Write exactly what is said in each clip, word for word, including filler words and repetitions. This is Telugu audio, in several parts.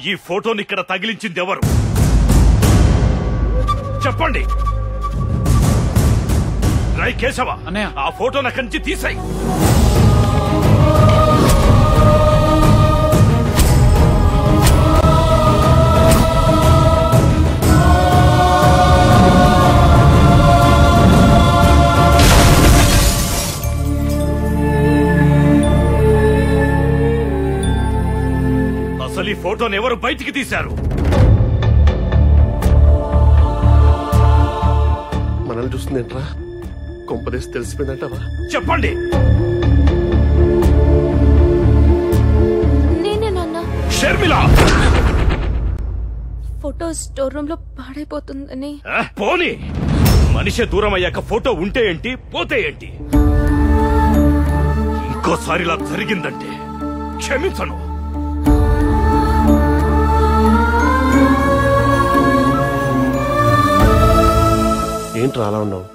ఈ ఫోటోని ఇక్కడ తగిలించింది ఎవరు చెప్పండి. రై కేశవ, ఆ ఫోటోని అక్కడి నుంచి తీసాయి. అసలు ఈ ఫోటోని ఎవరు బయటికి తీశారు? మనల్ని చూస్తుందేంట్రా? కొంపదేసి తెలిసిపోయిందంటావా? చెప్పండి. నేనే నాన్న. షర్మిల, ఫోటో స్టోర్ రూమ్ లో పాడైపోతుందని. పోనీ, మనిషి దూరం అయ్యాక ఫోటో ఉంటే ఏంటి, పోతే ఏంటి? ఇంకోసారిలా జరిగిందంటే క్షమించను. ఏంట్రా అలా ఉన్నావు?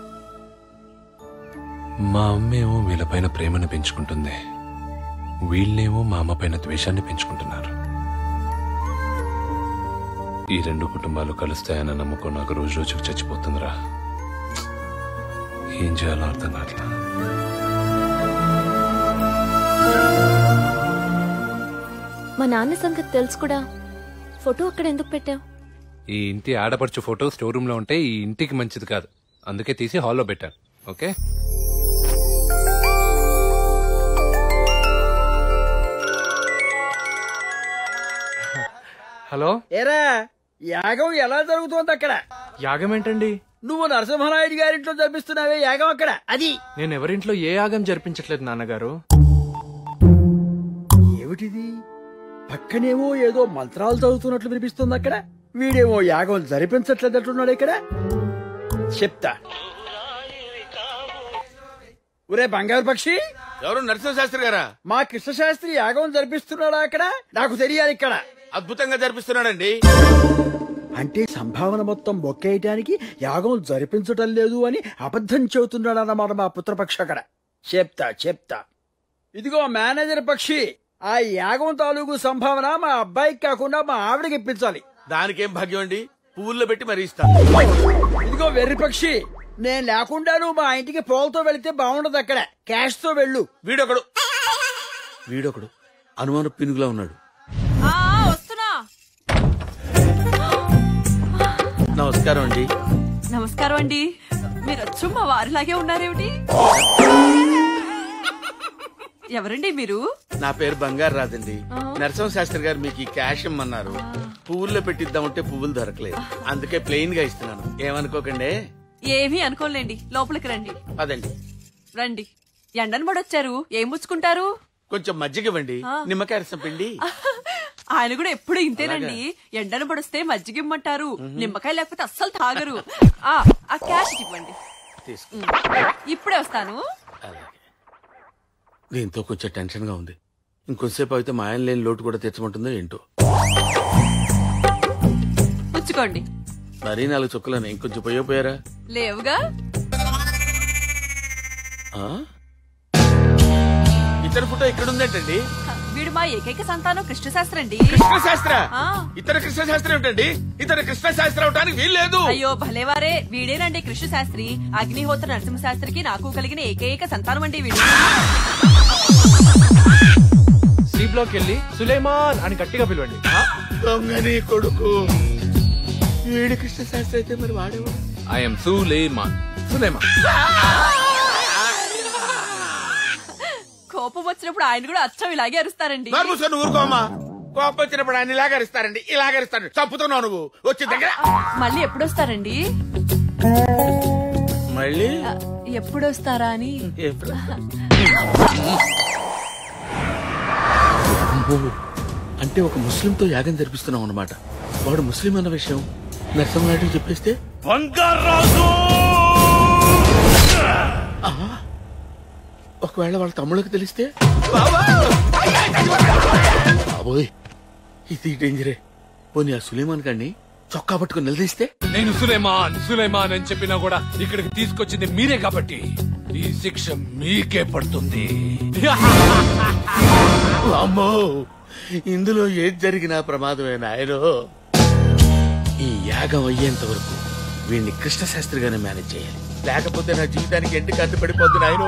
మా అమ్మేమో వీళ్ళపైన ప్రేమను పెంచుకుంటుంది, వీళ్ళేమో మా అమ్మ పైన ద్వేషాన్ని పెంచుకుంటున్నారు. ఈ రెండు కుటుంబాలు కలుస్తాయన్న నమ్మకం నాకు రోజు రోజుకు చచ్చిపోతుందిరా. ఏం చేయాలో అర్థం కావట్లా. మా నాన్న సంగతి తెలుసు కూడా ఫోటో అక్కడ ఎందుకు పెట్టావు? ఈ ఇంటి ఆడపడుచు ఫోటో స్టోర్ రూమ్ లో ఉంటే ఈ ఇంటికి మంచిది కాదు, అందుకే తీసి హాల్లో పెట్టాను. ఓకే. హలో. ఏరా, యాగం ఎలా జరుగుతోంది అక్కడ? యాగం ఏంటండి? నువ్వు నరసింహనాయుడు గారింట్లో జరిపిస్తున్నావే యాగం అక్కడ, అది. నేను ఎవరింట్లో ఏ యాగం జరిపించట్లేదు నాన్నగారు. ఏమిటిది? పక్కనేమో ఏదో మంత్రాలు చదువుతున్నట్లు వినిపిస్తుంది అక్కడ. వీడేమో యాగం జరిపించట్లేదట్టున్నాడు ఇక్కడ. చెప్తా. ఒరే బంగారు పక్షి. ఎవరు? నరసింహశాస్త్రి గారా? మా కృష్ణశాస్త్రి యాగం జరిపిస్తున్నాడా అక్కడ? నాకు తెలియాలి. ఇక్కడ అద్భుతంగా జరిపిస్తున్నాడండి. అంటే సంభావన మొత్తం బొక్కేయటానికి యాగం జరిపించటం లేదు అని అబద్ధం చెబుతున్నాడు అన్నమాట మా పుత్రపక్షి అక్కడ. చెప్తా చెప్తా. ఇదిగో మేనేజర్ పక్షి, ఆ యాగం తాలూకు సంభావన మా అబ్బాయికి కాకుండా మా ఆవిడకి ఇప్పించాలి. దానికేం భాగ్యం అండి, పువ్వుల్లో పెట్టి మరీ ఇస్తాను. ఇదిగో వెర్రి పక్షి, నేను లేకుండా నువ్వు మా ఇంటికి పోల్తో వెళితే బాగుండదు. అక్కడ క్యాష్ తో వెళ్ళు. వీడొకడు వీడొకడు అనుమాన పినుగులా ఉన్నాడు. నమస్కారం అండి. నమస్కారం అండి. మీరు వచ్చు మా వారిలాగే ఉన్నారేమిటి? ఎవరండి మీరు? నా పేరు బంగారు రాదండి. నరసింహశాస్త్రి గారు మీకు ఈ క్యాష్ ఇమ్మన్నారు. పువ్వుల్లో పెట్టిద్దామంటే పువ్వులు దొరకలేదు, అందుకే ప్లెయిన్ గా ఇస్తున్నాను. ఏమనుకోకండి. ఏమీ అనుకోలేండి, లోపలికి రండి. అదండి. రండి. ఎండను పడొచ్చారు, ఏం ముచ్చుకుంటారు? కొంచెం మజ్జిగ ఇవ్వండి, నిమ్మకాయ రసం పిండి. ఆయన కూడా ఎప్పుడు ఇంతేనండి, ఎండను పడిస్తే మజ్జిగ ఇమ్మంటారు, నిమ్మకాయ లేకపోతే అస్సలు తాగరు. ఆ క్యాష్ ఇవ్వండి. ఇప్పుడే వస్తాను. దీంతో కొంచెం టెన్షన్ గా ఉంది. ఇంకొంతసేపు అయితే మా ఆయన లేని లోటు కూడా తెచ్చమంటుందో ఏంటో. పుచ్చుకోండి. మరీ నాలుగు చుక్కలని ఇంకొంచెం పోయపోయారా? లేవుగా. ఇతర ఫోటో ఇక్కడుందేంటండి? వీడు మా ఏకైక సంతానం కృష్ణశాస్త్రి అండి. కృష్ణశాస్త్ర? ఇతర కృష్ణశాస్త్రి ఏమిటండి? ఇతర కృష్ణశాస్త్రి అవటానికి వీల్లేదు. అయ్యో భలేవారే, వీడేనండి కృష్ణశాస్త్రి. అగ్నిహోత్ర నరసింహశాస్త్రికి నాకు కలిగిన ఏకైక సంతానం అండి వీడు. సి బ్లాక్ వెళ్ళి సులేమాన్ అని గట్టిగా పిలవండి. దొంగని కొడుకు. వీడి కృష్ణశాస్త్రి అయితే మరి వాడేవాడు. ఐఎమ్ సులేమాన్. సులేమాన్. కోపం వచ్చినప్పుడు ఆయన కూడా అచ్చం ఇలాగే అరుస్తారండి. ఊరుకోమా. కోపం వచ్చినప్పుడు ఆయన ఇలాగ అరుస్తారండి, ఇలాగ అరుస్తాడు. చంపుతున్నావు నువ్వు. వచ్చి దగ్గర. మళ్ళీ ఎప్పుడొస్తారండి? మళ్ళీ ఎప్పుడొస్తారా అని. అంటే ఒక ముస్లింతో యాగం జరిపిస్తున్నాం అన్నమాట. వాడు ముస్లిం అన్న విషయం నరసింహనాయుడు చెప్పేస్తే ఒకవేళ వాళ్ళ తమ్ముళ్ళకి తెలిస్తే బాబోయ్, ఇది డేంజరే. పోనీ ఆ సులేమాన్ గారిని చొక్కా పట్టుకుని నిలదీస్తే? నేను సులేమాన్ సులేమాన్ అని చెప్పినా కూడా ఇక్కడికి తీసుకొచ్చింది మీరే కాబట్టి ఈ శిక్ష మీకే పడుతుంది. అమ్మో, ఇందులో ఏది జరిగినా ప్రమాదమే నాయనో. ఈ యాగం అయ్యేంత వరకు వీడిని కృష్ణశాస్త్రిగానే మేనేజ్ చేయాలి, లేకపోతే నా జీవితానికి ఎండి కట్టు పడిపోద్దు నాయనో.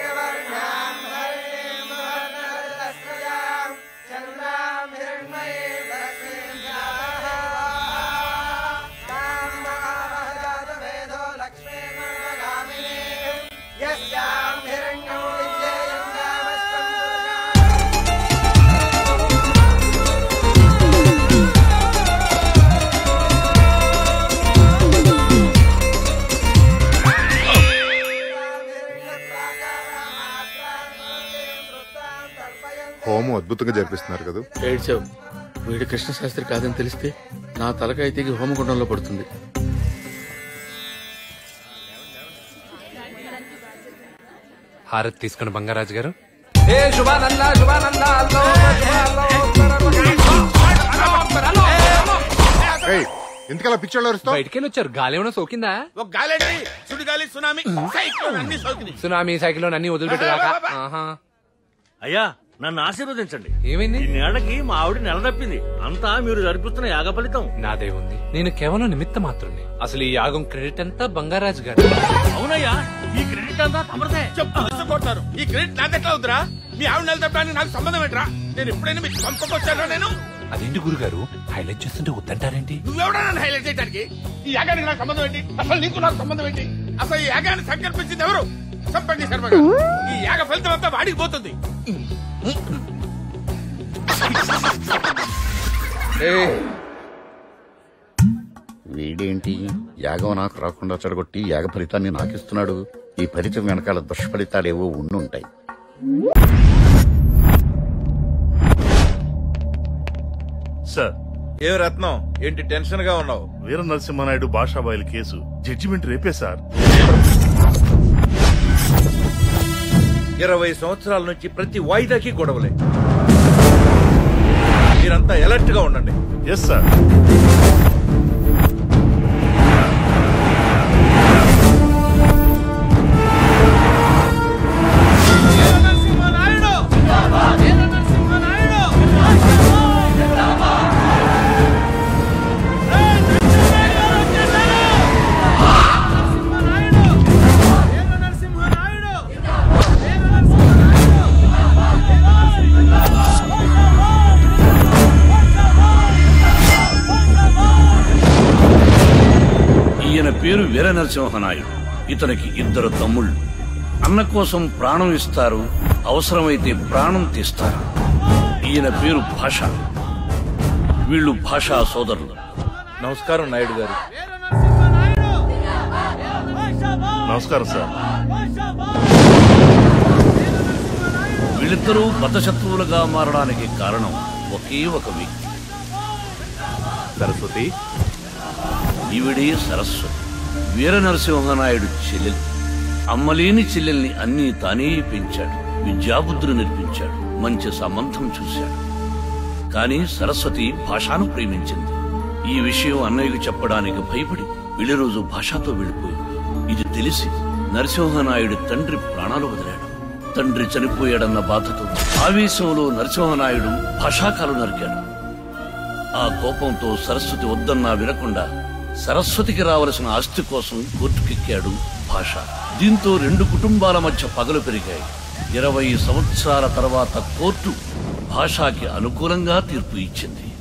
హోమం అద్భుతంగా జరిపిస్తున్నారు కదా. ఏడ్చావు, వీడు కృష్ణశాస్త్రి కాదని తెలిస్తే నా తలకాయ తెగి హోమగుండంలో పడుతుంది. హారతి తీసుకుని బంగారాజు గారు. ఎందుకలా పిక్చర్లో బయటికెళ్ళి వచ్చారు, గాలి ఏమైనా సోకిందా? ఒక గాలి, సుడిగాలి, సునామీ, సైక్లోన్ అన్ని సోకినాయి. సునామీ సైకిల్ అన్ని వదిలిపెట్టాక. అయ్యా నన్ను ఆశీర్వదించండి. ఏమైంది? ఈ నేలకి మా ఆవిడ నెల తప్పింది. అంతా మీరు జరిపిస్తున్న యాగ ఫలితం. నాదే ఉంది, నేను కేవలం నిమిత్త మాత్రమే. అసలు ఈ యాగం క్రెడిట్ అంతా బంగారాజు గారు. అవునయ్యా, ఈ క్రెడిట్ అంతా తమరిదే. చెప్తారు ఈ క్రెడిట్ నాకెట్లా అవుతురా? మీ ఆవిడ నెల తప్పడానికి నాకు సంబంధం ఏంట్రా? నేను ఎప్పుడైనా మీకు పంపకొచ్చాను? నేను అదేంటి గురుగారు హైలైట్ చేస్తుంటే వద్దంటారేంటి? నువ్వెవడా నన్ను హైలైట్ చేయడానికి? ఈ యాగానికి నాకు సంబంధం ఏంటి? అసలు నీకు నాకు సంబంధం ఏంటి? అసలు ఈ యాగాన్ని సంకల్పించింది ఎవరు? చెప్పండి శర్మ గారు. ఈ యాగ ఫలితం అంతా వాడికి పోతుంది. వీడేంటి యాగం నాకు రాకుండా చెడగొట్టి యాగ ఫలితాన్ని నాకిస్తున్నాడు? ఈ ఫలితం వెనకాల దుష్ఫలితాలేవో ఉండుంటాయి. సార్. ఏ రత్నం, ఏంటి టెన్షన్ గా ఉన్నావు? వీర నరసింహనాయుడు భాషాబాయిల కేసు జడ్జిమెంట్ రేపే సార్. ఇరవై సంవత్సరాల నుంచి ప్రతి వాయిదాకి గొడవలే. మీరంతా అలర్ట్ గా ఉండండి. Yes sir. పేరు వీర నరసింహనాయుడు. ఇతనికి ఇద్దరు తమ్ముళ్ళు. అన్న కోసం ప్రాణం ఇస్తారు, అవసరమైతే ప్రాణం తీస్తారు. ఈయన పేరు భాష, వీళ్ళు భాషా సోదరులు. నమస్కారం నాయుడు గారు. నమస్కారం సార్. వీళ్ళిద్దరూ బద్ధశత్రువులుగా మారడానికి కారణం ఒకే ఒక వ్యక్తి, సరస్వతి. ఈవిడే సరస్వతి, వీర నరసింహనాయుడు చెల్లెలు. అమ్మలేని చెల్లెల్ని అన్నీ తానే పెంచాడు, విద్యాబుద్ధులు నేర్పించాడు, మంచి సంబంధం చూశాడు. కాని సరస్వతి భాషను ప్రేమించింది. ఈ విషయం అన్నయ్యకు చెప్పడానికి భయపడి పెళ్లి రోజు భాషతో వెళ్లిపోయింది. ఇది తెలిసి నరసింహనాయుడు తండ్రి ప్రాణాలు వదిలాడు. తండ్రి చనిపోయాడన్న బాధతో ఆవేశంలో నరసింహనాయుడు భాషాకాలు నరికాడు. ఆ కోపంతో సరస్వతి వద్దన్నా వినకుండా సరస్వతికి రావలసిన ఆస్తి కోసం కోర్టుకెక్కాడు భాష. దీంతో రెండు కుటుంబాల మధ్య పగలు పెరిగాయి. ఇరవై సంవత్సరాల తర్వాత కోర్టు భాషకి అనుకూలంగా తీర్పు ఇచ్చింది.